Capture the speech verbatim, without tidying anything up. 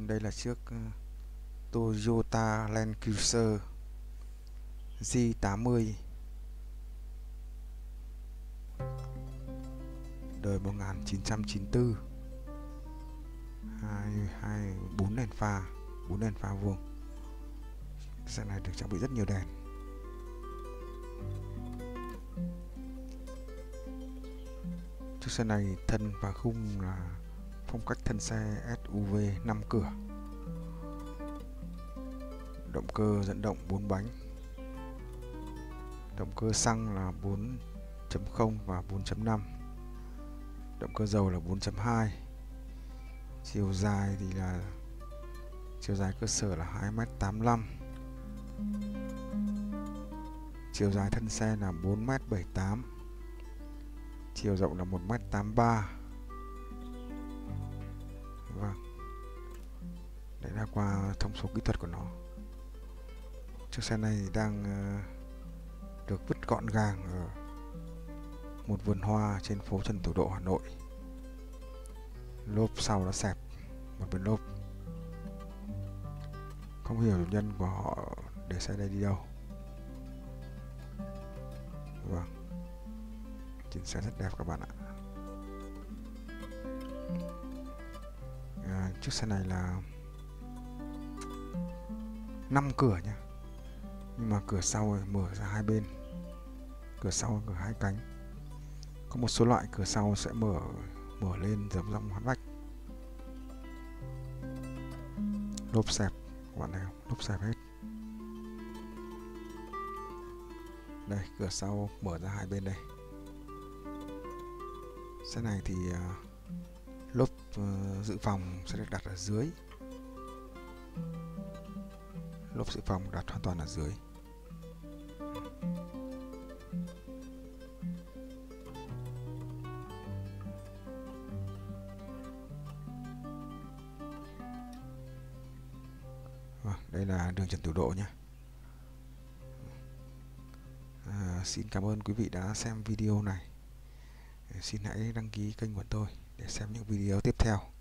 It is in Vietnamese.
Đây là chiếc Toyota Land Cruiser G tám mươi đời một nghìn chín trăm chín mươi tư, hai hai bốn đèn pha, bốn đèn pha vuông. Xe này được trang bị rất nhiều đèn. Chiếc xe này thân và khung là phong cách thân xe ét u vê năm cửa, động cơ dẫn động bốn bánh, động cơ xăng là bốn chấm không và bốn chấm năm, động cơ dầu là bốn chấm hai. Chiều dài thì là chiều dài cơ sở là hai mét tám mươi lăm, chiều dài thân xe là bốn mét bảy mươi tám, chiều rộng là một mét tám mươi ba. Vâng, đấy là qua thông số kỹ thuật của nó. Chiếc xe này đang được vứt gọn gàng ở một vườn hoa trên phố Trần Thủ Độ, Hà Nội. Lốp sau đã xẹp một bên lốp, không hiểu chủ nhân của họ để xe đây đi đâu. Vâng, chiếc xe rất đẹp các bạn ạ. À, chiếc xe này là năm cửa nhé, nhưng mà cửa sau mở ra hai bên, cửa sau cửa hai cánh. Có một số loại cửa sau sẽ mở mở lên giống giống hòn vách. Lốp xẹp các bạn thấy không? Lốp xẹp hết. Đây, cửa sau mở ra hai bên đây. Xe này thì uh, lốp uh, dự phòng sẽ được đặt ở dưới. Lốp dự phòng đặt hoàn toàn ở dưới. Vâng, đây là đường Trần Thủ Độ nhé. À, xin cảm ơn quý vị đã xem video này. Xin hãy đăng ký kênh của tôi để xem những video tiếp theo.